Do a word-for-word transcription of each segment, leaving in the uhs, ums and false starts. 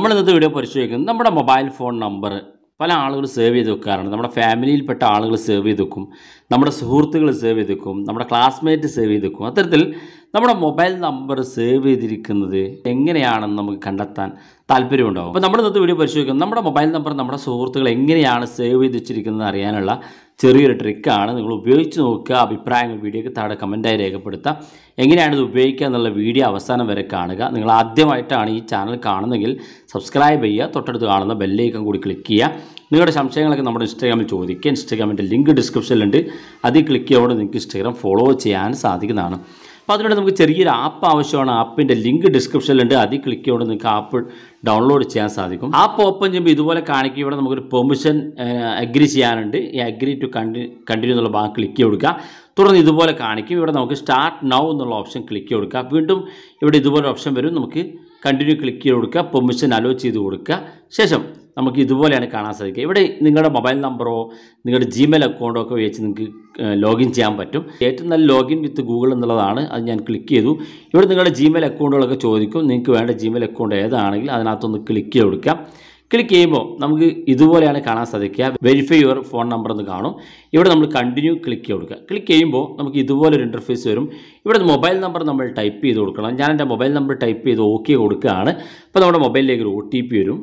നമ്മൾ ഇന്നത്തെ വീഡിയോ പരിശോധിക്കുന്നത് നമ്മുടെ മൊബൈൽ ഫോൺ നമ്പർ പല ആളുകൾ സേവ് ചെയ്ത് വെക്കാറുണ്ട്. നമ്മുടെ ഫാമിലിയിൽപ്പെട്ട ആളുകൾ സേവ് ചെയ്ത് വെക്കും, നമ്മുടെ സുഹൃത്തുക്കൾ സേവ് ചെയ്ത് വെക്കും, നമ്മുടെ ക്ലാസ്മേറ്റ് സേവ് ചെയ്ത് വെക്കും. അത്തരത്തിൽ നമ്മുടെ മൊബൈൽ നമ്പർ സേവ് ചെയ്തിരിക്കുന്നത് എങ്ങനെയാണെന്ന് നമുക്ക് കണ്ടെത്താൻ താല്പര്യമുണ്ടാകും. അപ്പോൾ നമ്മൾ ഇന്നത്തെ വീഡിയോ പരിശോധിക്കുന്നത് നമ്മുടെ മൊബൈൽ നമ്പർ നമ്മുടെ സുഹൃത്തുക്കൾ എങ്ങനെയാണ് സേവ് ചെയ്ത് വെച്ചിരിക്കുന്നത് അറിയാനുള്ള ചെറിയൊരു ട്രിക്കാണ്. നിങ്ങൾ ഉപയോഗിച്ച് നോക്കുക, അഭിപ്രായങ്ങൾ വീഡിയോയ്ക്ക് താഴെ കമൻറ്റായി രേഖപ്പെടുത്തുക. എങ്ങനെയാണ് ഇത് ഉപയോഗിക്കുക എന്നുള്ള വീഡിയോ അവസാനം വരെ കാണുക. നിങ്ങൾ ആദ്യമായിട്ടാണ് ഈ ചാനൽ കാണുന്നതെങ്കിൽ സബ്സ്ക്രൈബ് ചെയ്യുക, തൊട്ടടുത്ത് കാണുന്ന ബെല്ലൈക്കൺ കൂടി ക്ലിക്ക് ചെയ്യുക. നിങ്ങളുടെ സംശയങ്ങളൊക്കെ നമ്മുടെ ഇൻസ്റ്റാഗ്രാമിൽ ചോദിക്കുക. ഇൻസ്റ്റാഗ്രാമിൻ്റെ ലിങ്ക് ഡിസ്ക്രിപ്ഷനിലുണ്ട്, അതിൽ ക്ലിക്ക് ചെയ്യുമ്പോൾ നിങ്ങൾക്ക് ഇൻസ്റ്റാഗ്രാം ഫോളോ ചെയ്യാൻ സാധിക്കുന്നതാണ്. അപ്പോൾ അതിനുവേണ്ടി നമുക്ക് ചെറിയൊരു ആപ്പ് ആവശ്യമാണ്. ആപ്പിൻ്റെ ലിങ്ക് ഡിസ്ക്രിപ്ഷനിലുണ്ട്, അതിൽ ക്ലിക്ക് ചെയ്യുമ്പോൾ നിങ്ങൾക്ക് ആപ്പ് ഡൗൺലോഡ് ചെയ്യാൻ സാധിക്കും. ആപ്പ് ഓപ്പൺ ചെയ്യുമ്പോൾ ഇതുപോലെ കാണിക്കും. ഇവിടെ നമുക്കൊരു പെർമിഷൻ അഗ്രി ചെയ്യാനുണ്ട്. ഈ അഗ്രി ടു കണ്ടിന്യൂ കണ്ടിന്യൂ എന്നുള്ള ഭാഗം ക്ലിക്ക് കൊടുക്കുക. തുടർന്ന് ഇതുപോലെ കാണിക്കും. ഇവിടെ നമുക്ക് സ്റ്റാർട്ട് നൗ എന്നുള്ള ഓപ്ഷൻ ക്ലിക്ക് കൊടുക്കുക. വീണ്ടും ഇവിടെ ഇതുപോലെ ഓപ്ഷൻ വരും. നമുക്ക് കണ്ടിന്യൂ ക്ലിക്ക് ചെയ്ത് കൊടുക്കുക, പെർമിഷൻ അലോ ചെയ്ത് കൊടുക്കുക. ശേഷം നമുക്ക് ഇതുപോലെയാണ് കാണാൻ സാധിക്കുക. ഇവിടെ നിങ്ങളുടെ മൊബൈൽ നമ്പറോ നിങ്ങളുടെ ജിമെയിൽ അക്കൗണ്ടോ ഒക്കെ വെച്ച് നിങ്ങൾക്ക് ലോഗിൻ ചെയ്യാൻ പറ്റും. ഏറ്റവും നല്ല ലോഗിൻ വിത്ത് ഗൂഗിൾ എന്നുള്ളതാണ്. അത് ഞാൻ ക്ലിക്ക് ചെയ്തു. ഇവിടെ നിങ്ങളുടെ ജിമെയിൽ അക്കൗണ്ടുകളൊക്കെ ചോദിക്കും. നിങ്ങൾക്ക് വേണ്ട ജിമെയിൽ അക്കൗണ്ട് ഏതാണെങ്കിൽ അതിനകത്തൊന്ന് ക്ലിക്ക് ചെയ്ത് കൊടുക്കുക. ക്ലിക്ക് ചെയ്യുമ്പോൾ നമുക്ക് ഇതുപോലെയാണ് കാണാൻ സാധിക്കുക. വെരിഫൈ യുവർ ഫോൺ നമ്പർ എന്ന് കാണും. ഇവിടെ നമ്മൾ കണ്ടിന്യൂ ക്ലിക്ക് ചെയ്ത് കൊടുക്കുക. ക്ലിക്ക് ചെയ്യുമ്പോൾ നമുക്ക് ഇതുപോലൊരു ഇൻ്റർഫേസ് വരും. ഇവിടെ മൊബൈൽ നമ്പർ നമ്മൾ ടൈപ്പ് ചെയ്ത് കൊടുക്കണം. ഞാൻ എൻ്റെ മൊബൈൽ നമ്പർ ടൈപ്പ് ചെയ്ത് ഓക്കെ കൊടുക്കുകയാണ്. അപ്പോൾ നമ്മുടെ മൊബൈലിലേക്ക് ഒരു ഒ ടി പി വരും.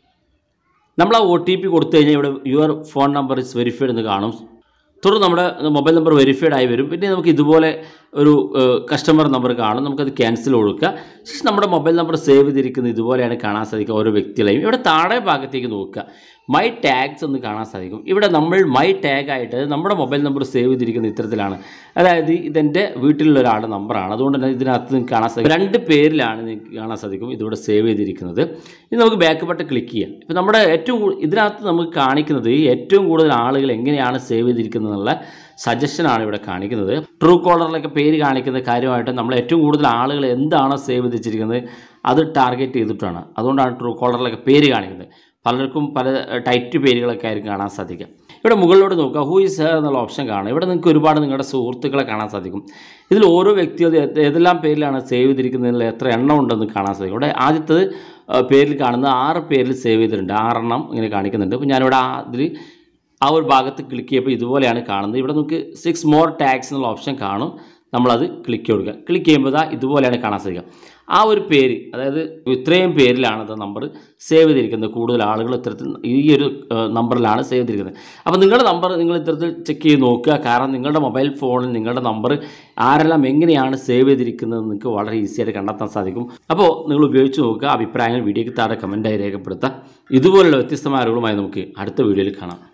നമ്മൾ ആ ഒ ടി പി കൊടുത്തു കഴിഞ്ഞാൽ ഇവിടെ your phone number is verified എന്ന് കാണും. തുടർന്ന് നമ്മുടെ മൊബൈൽ നമ്പർ വെരിഫൈഡ് ആയി വരും. പിന്നെ നമുക്ക് ഇതുപോലെ ഒരു കസ്റ്റമർ നമ്പർ കാണും. നമുക്കത് ക്യാൻസൽ കൊടുക്കുക. ശേഷം നമ്മുടെ മൊബൈൽ നമ്പർ സേവ് ചെയ്തിരിക്കുന്നത് ഇതുപോലെയാണ് കാണാൻ സാധിക്കുക. ഓരോ വ്യക്തികളെയും ഇവിടെ താഴെ ഭാഗത്തേക്ക് നോക്കുക, മൈ ടാഗ്സ് എന്ന് കാണാൻ സാധിക്കും. ഇവിടെ നമ്മൾ മൈ ടാഗ് ആയിട്ട് നമ്മുടെ മൊബൈൽ നമ്പർ സേവ് ചെയ്തിരിക്കുന്ന ഇത്തരത്തിലാണ്. അതായത് ഇതെൻ്റെ വീട്ടിലുള്ള ഒരാളുടെ നമ്പറാണ്. അതുകൊണ്ട് തന്നെ ഇതിനകത്ത് നിങ്ങൾക്ക് കാണാൻ സാധിക്കും രണ്ട് പേരിലാണ് നിങ്ങൾക്ക് കാണാൻ സാധിക്കും ഇതിവിടെ സേവ് ചെയ്തിരിക്കുന്നത്. ഇനി നമുക്ക് ബാക്ക് ബട്ടൺ ക്ലിക്ക് ചെയ്യാം. ഇപ്പോൾ നമ്മുടെ ഏറ്റവും ഇതിനകത്ത് നമുക്ക് കാണിക്കുന്നത് ഏറ്റവും കൂടുതൽ ആളുകൾ എങ്ങനെയാണ് സേവ് ചെയ്തിരിക്കുന്നത് എന്നുള്ള സജഷനാണ് ഇവിടെ കാണിക്കുന്നത്. ട്രൂ കോളറിലൊക്കെ പേര് കാണിക്കുന്ന കാര്യമായിട്ട് നമ്മൾ ഏറ്റവും കൂടുതൽ ആളുകൾ എന്താണോ സേവ് ചെയ്തിരിക്കുന്നത് അത് ടാർഗറ്റ് ചെയ്തിട്ടാണ്. അതുകൊണ്ടാണ് ട്രൂ കോളറിലൊക്കെ പേര് കാണിക്കുന്നത്. പലർക്കും പല ടൈറ്റ് പേരുകളൊക്കെ ആയിരിക്കും കാണാൻ സാധിക്കുക. ഇവിടെ മുകളിലോട്ട് നോക്കുക, ഹൂ ഈസ് ഹെയർ എന്നുള്ള ഓപ്ഷൻ കാണാം. ഇവിടെ നിങ്ങൾക്ക് ഒരുപാട് നിങ്ങളുടെ സുഹൃത്തുക്കളെ കാണാൻ സാധിക്കും. ഇതിൽ ഓരോ വ്യക്തികൾ ഏതെല്ലാം പേരിലാണ് സേവ് ചെയ്തിരിക്കുന്നതിൽ എത്ര എണ്ണം ഉണ്ടെന്ന് കാണാൻ സാധിക്കും. ഇവിടെ ആദ്യത്തെ പേരിൽ കാണുന്നത് ആറ് പേരിൽ സേവ് ചെയ്തിട്ടുണ്ട്. ആറെണ്ണം ഇങ്ങനെ കാണിക്കുന്നുണ്ട്. അപ്പോൾ ഞാനിവിടെ അതിൽ ആ ഒരു ഭാഗത്ത് ക്ലിക്ക് ചെയ്യുമ്പോൾ ഇതുപോലെയാണ് കാണുന്നത്. ഇവിടെ നമുക്ക് സിക്സ് മോർ ടാഗ്സ് എന്നുള്ള ഓപ്ഷൻ കാണും. നമ്മളത് ക്ലിക്ക് കൊടുക്കുക. ക്ലിക്ക് ചെയ്യുമ്പോൾ ഇതുപോലെയാണ് കാണാൻ സാധിക്കുക. ആ ഒരു പേര്, അതായത് ഇത്രയും പേരിലാണ് അത് നമ്പർ സേവ് ചെയ്തിരിക്കുന്നത്. കൂടുതൽ ആളുകൾ ഇത്തരത്തിൽ ഈ ഒരു നമ്പറിലാണ് സേവ് ചെയ്തിരിക്കുന്നത്. അപ്പോൾ നിങ്ങളുടെ നമ്പർ നിങ്ങൾ ഇത്തരത്തിൽ ചെക്ക് ചെയ്ത് നോക്കുക. കാരണം നിങ്ങളുടെ മൊബൈൽ ഫോണിൽ നിങ്ങളുടെ നമ്പർ ആരെല്ലാം എങ്ങനെയാണ് സേവ് ചെയ്തിരിക്കുന്നത് നിങ്ങൾക്ക് വളരെ ഈസിയായിട്ട് കണ്ടെത്താൻ സാധിക്കും. അപ്പോൾ നിങ്ങൾ ഉപയോഗിച്ച് നോക്കുക. അഭിപ്രായങ്ങൾ വീഡിയോയ്ക്ക് താഴെ കമൻറ്റായി രേഖപ്പെടുത്തുക. ഇതുപോലുള്ള വ്യത്യസ്തമായ അറിവുകളുമായി നമുക്ക് അടുത്ത വീഡിയോയിൽ കാണാം.